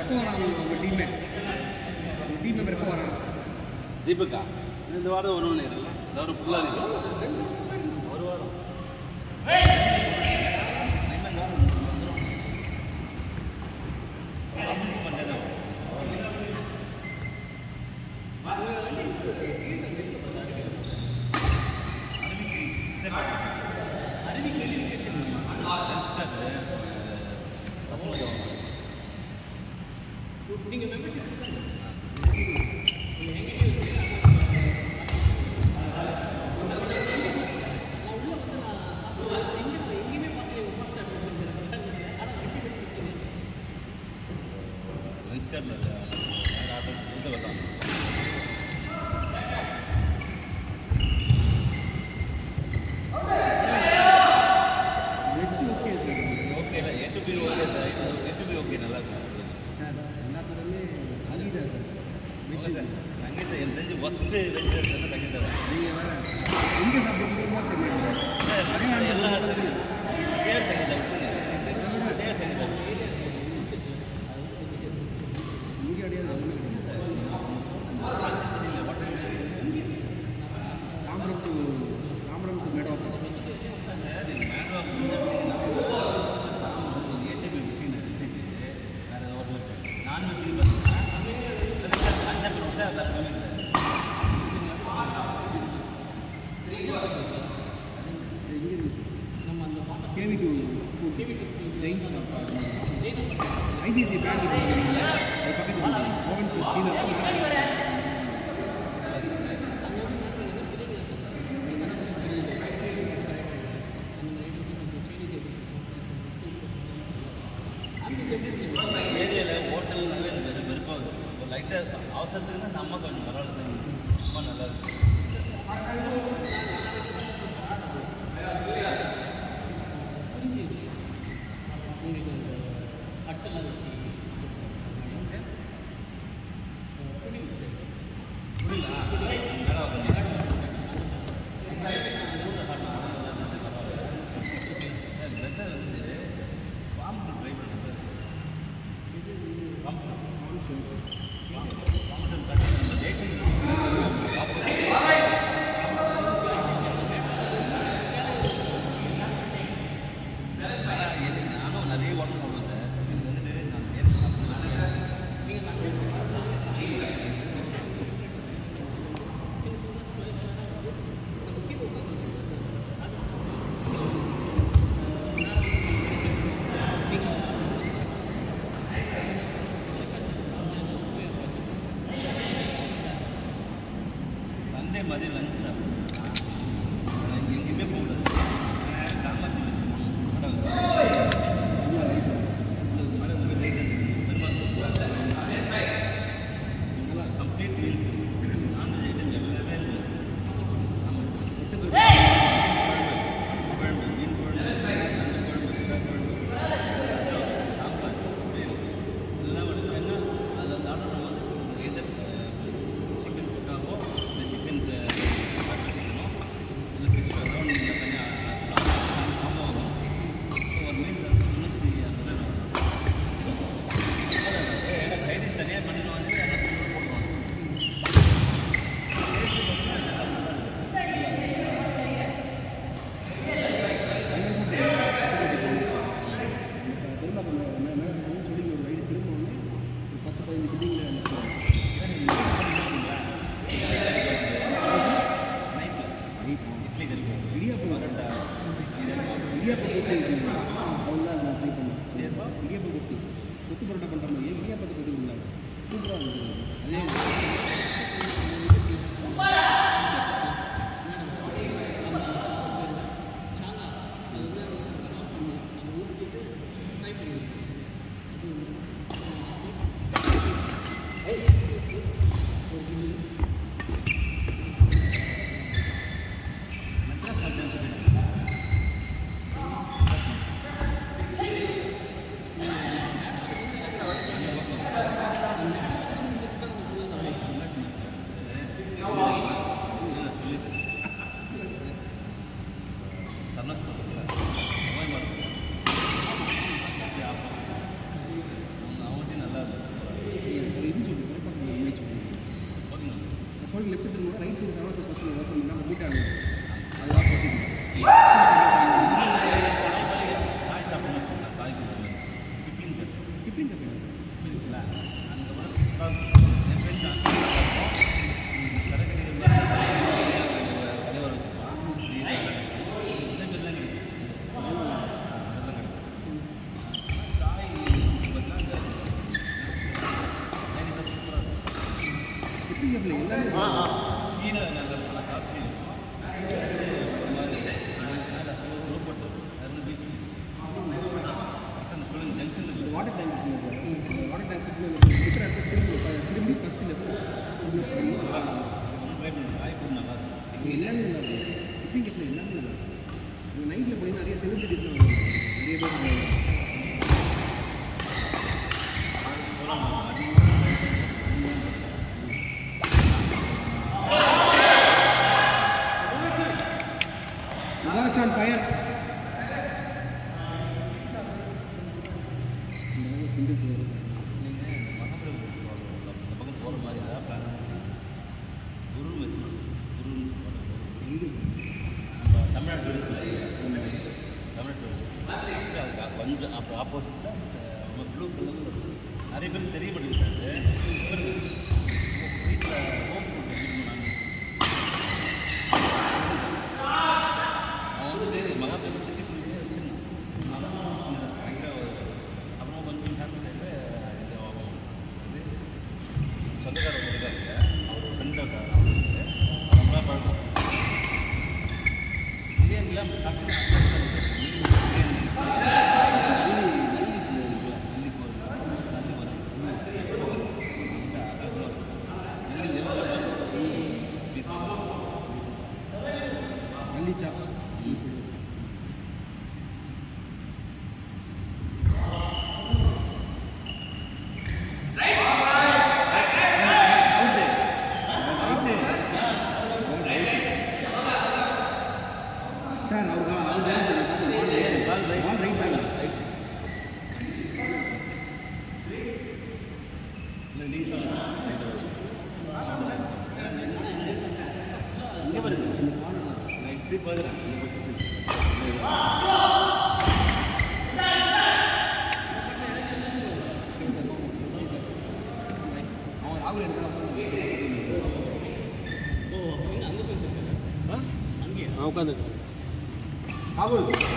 எப்போ வராங்க உங்கள் டீம்மேட் எப்போ வராங்க? தீபக்கா இந்த வாரம் வருவானு இல்லை, இந்த வாரம் ஃபுல்லாக ஒரு வாரம் நீங்கள் மெம்பர்ஷிப் ஃபஸ்ட்டு தங்கிட்டார் நீங்கள் வேறு எங்கே சாப்பிடுமா சரி எல்லாம் பேர் சங்கீதா பேர் சங்கீதா இங்கே அடையாது Tambaram to madam ICC bank பக்கத்தில் மோகன் ஏரியாவில் ஹோட்டல்னாவே எனக்கு வெறுப்பாகுது. ஒரு லைட்டாக அவசரத்துக்குன்னா நம்ம கொஞ்சம் பரவாயில்ல, ரொம்ப நல்லா இருக்கு. மதியம் லஞ்ச் எங்கேயுமே போகக்கூடாது. கம்ப்ளீட் மீல்ஸ் நான்வெஜ் ஐட்டம் எல்லாமே குழம்பு, மீன் குழம்பு, சாம்பார் எல்லாம் எடுத்தாங்கன்னா அது அந்த ஆர்டர் நம்ம வந்து எதர் சிக்கன் சுக்காவோ இல்லை சிக்கன் பட்டர் சிக்கனோ இல்லை ஃபிஷ் அதோ நீங்கள் தனியாக காம்போ வரும். ஸோ ஒரு மீன் 360 ஏன்னா சைடிஷ் தனியாக பண்ணிடுவாங்க, போட்டுருவாங்க. கொத்து பரோட்டா பண்ணுற மாதிரி இடியாப்பத்தை கொடுத்துருந்தாங்க, சூப்பராக இருந்தது. மைசூர் சரவண ஸ்பெஷல் ஒர்க் பண்ணால் மீட் ஆகும் அதுதான் ப்ரொசீஜர். காய் சாப்பிடணும் காய் டிஃபின் டிஃபின் கஃபே சரிங்களா? அதுக்கப்புறம் என் ஃப்ரெண்ட்ஸ் சரக்கு கடையோர வச்சுருப்பான் இந்த பேர்லாம் கிடைக்கும். காய் பார்த்தீங்கன்னா சூப்பராக இருக்கும். டிஃபின் கஃபேல எல்லாமே சீனை நல்லா காஸ்ட்லி இருக்கும். ஒரு மாதிரி ரோபோட்டு அது பீச் சொல்லுங்க ஜங்ஷன் இருக்குது. வாட்டர் டேங்க் இருக்குங்க சார். இந்த வாட்டர் டேங்க் டிஃப்ரெண்ட் திரும்பி ஃபஸ்ட்டு லெஃப்ட் ட்ரை பண்ணுங்க. காய் ஃபுட் நல்லா இருக்கும். இது எல்லாமே நல்லா இருக்கும். டிஃபின் கஃபேல எல்லாமே நல்லா இருக்கும். அந்த நைட்டில் போனீங்கன்னா நிறைய செலிபிரிட்டிஸ்லாம் வருவாங்க. நிறைய பேர் on fire. நீங்கள் மகாபலிபுரம் இந்த பக்கம் போகிற மாதிரி ஏதாவது பிளான் குரு மெஸ் குருன்னு நம்ம தமிழ்நாடு அதுக்கு கொஞ்சம் அப்புறம் ஆப்போசிட்டில் நம்ம ப்ளூ கலர் நிறைய பேர் தெரியப்படுது. வீட்டில் ஹோம் ஃபுட் எப்படி அவன் வந்து மகாபலிபுரம் சிட்டிக்குள்ளேயே வச்சுருந்தான். அப்புறம் கொஞ்சம் ஃபேமிலி சைடில் இது சொந்தக்காரர் இருக்காருங்க. அவர் ஃப்ரெண்டாக நம்மளா பழக்கம் பிரியாணிலாம் நல்லி சாப்ஸ் சார் அவர் இங்கே பாருங்க நான் இப்படி பார்க்குறேன். அவன் ராகுல் எடுக்கலாம் ஓ அங்கே போய் அங்கேயே உட்காந்து ராகுல்